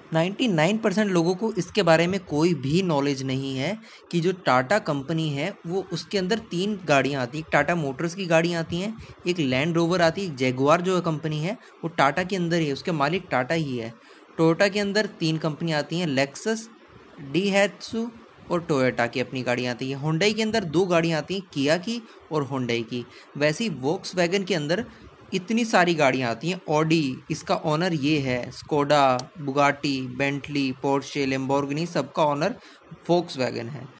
99% लोगों को इसके बारे में कोई भी नॉलेज नहीं है कि जो टाटा कंपनी है वो उसके अंदर 3 गाड़ियाँ आती हैं। एक टाटा मोटर्स की गाड़ियाँ आती हैं, एक लैंड रोवर आती है, एक जैगुआर जो कंपनी है वो टाटा के अंदर ही है, उसके मालिक टाटा ही है। टोयोटा के अंदर 3 कंपनी आती हैं, लेक्सस, डीहैट्सू और टोयोटा की अपनी गाड़ियाँ आती हैं। हुंडई के अंदर 2 गाड़ियाँ आती हैं, किया की और हुंडई की। वैसे ही वोक्सवैगन के अंदर इतनी सारी गाड़ियाँ आती हैं। ऑडी, इसका ओनर ये है। Skoda, Bugatti, Bentley, Porsche, Lamborghini, सबका ओनर वोक्सवैगन है।